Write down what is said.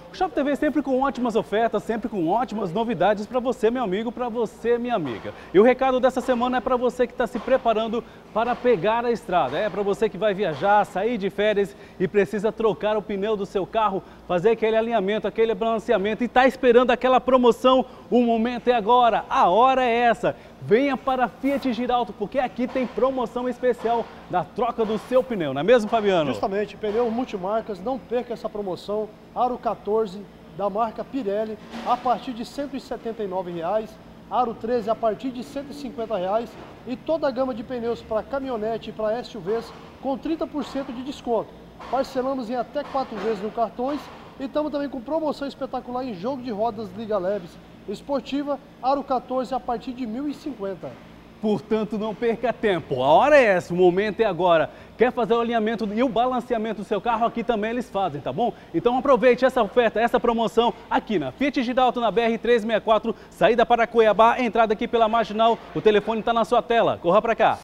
O Shop TV sempre com ótimas ofertas, sempre com ótimas novidades para você, meu amigo, para você, minha amiga. E o recado dessa semana é para você que está se preparando para pegar a estrada. É para você que vai viajar, sair de férias e precisa trocar o pneu do seu carro, fazer aquele alinhamento, aquele balanceamento e está esperando aquela promoção. O momento é agora, a hora é essa. Venha para a Fiat Girauto, porque aqui tem promoção especial da troca do seu pneu, não é mesmo, Fabiano? Justamente, pneu multimarcas, não perca essa promoção. Aro 14 da marca Pirelli a partir de R$ 179,00, Aro 13 a partir de R$ 150,00 e toda a gama de pneus para caminhonete e para SUVs com 30% de desconto. Parcelamos em até 4 vezes no cartões e estamos também com promoção espetacular em jogo de rodas Liga Leves esportiva, Aro 14 a partir de R$ 1.050. Portanto, não perca tempo. A hora é essa, o momento é agora. Quer fazer o alinhamento e o balanceamento do seu carro? Aqui também eles fazem, tá bom? Então aproveite essa oferta, essa promoção aqui na Fiat Girauto, na BR-364, saída para Cuiabá, entrada aqui pela Marginal. O telefone está na sua tela. Corra para cá.